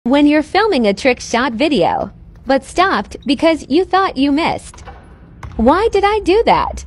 When you're filming a trick shot video, but stopped because you thought you missed. Why did I do that?